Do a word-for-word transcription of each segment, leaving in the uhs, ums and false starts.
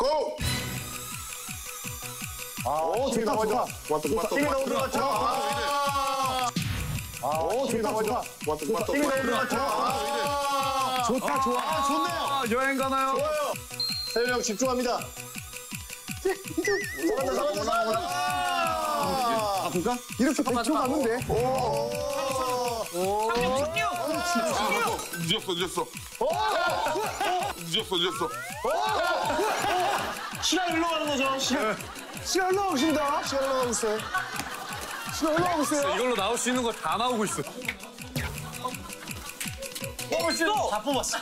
고! 오, 좋다, 좋다. 왔다, 왔다, 이미 너무 왔다. 들어갔죠? 오, 좋다, 좋다. 왔다, 왔다, 이미 너무 왔다. 들어갔죠? 좋다, 좋아. 아, 좋네요. 아, 여행 가나요? 좋아요. 세윤이 형 집중합니다. 잘한다, 잘한다, 잘한다. 바꿀까? 이렇게 백 초 가는데? 오. 늦었어, 늦었어. 늦었어, 늦었어. 시간 흘러가는 거죠? 시간. 시간 흘러가고 있습니다. 시간 흘러가고 있어요. 시간 흘러가고 있어요. 이걸로 나올 수 있는 거 다 나오고 있어. 뽑았어. 다 뽑았어.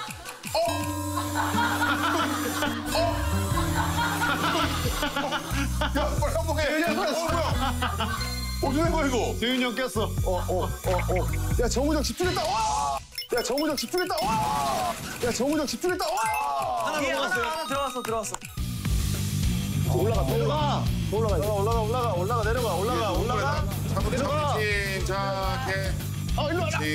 야, 빨리 한번 해. 야, 빨리 어, 뭐야? 어떻게 된 거야, 이거? 세윤이 형 깼어. 어, 어, 어, 어. 야, 정우정 집중했다. 와! 야, 정우정 집중했다. 와! 야, 정우정 집중했다. 와! 하나 들어갔어요. 하나 들어갔어, 들어갔어. 올라가, 올라가. 올라가, 올라가, 올라가, 올라가, 내려가, 올라가, 올라가. 차근차근 침착해. 어, 일로 와라.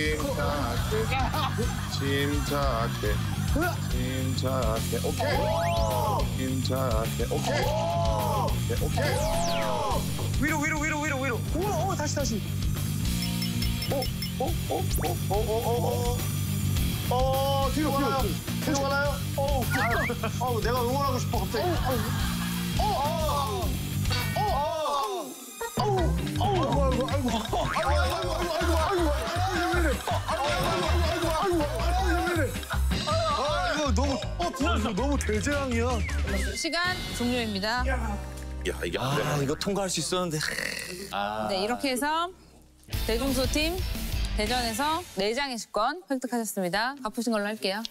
침착해. 침착해. 침착해. 오케이. 침착해. 오케이. 오케이. 오케이. 위로, 위로, 위로, 위로, 위로. 오, 오, 다시, 다시. 어, 어, 어, 어, 어, 어, 어, 어. 어, 뒤로, 뒤로. 뒤로 가나요? 어, 어, 내가 응원하고 싶어, 갑자기. 어, 어, 어, 어, 어, 어, 아이고, 아이고, 아이고, 아이고, 아이고, 아이고, 아이고, 아이고, 왜 이래? 아이고, 아이고, 아이고, 아이고, 왜 이래? 아, 이거 너무, 어, 이거 너무 대재앙이야. 시간 종료입니다. 야, 이게 안 돼. 아, 이거 통과할 수 있었는데. 네, 이렇게 해서 대중소팀 대전에서 네 장의 식권 획득하셨습니다. 갚으신 걸로 할게요.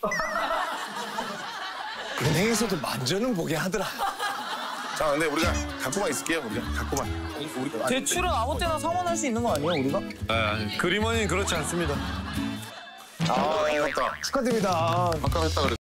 은행에서도 만전은 보게 하더라. 자, 근데 우리가 갖고만 있을게요. 우리가 갖고만. 우리 대출은 아무 때나 상환할 수 있는 거 아니에요, 우리가? 네, 그림원이 그렇지 않습니다. 아, 맞다. 축하드립니다. 아까 했다 그랬어.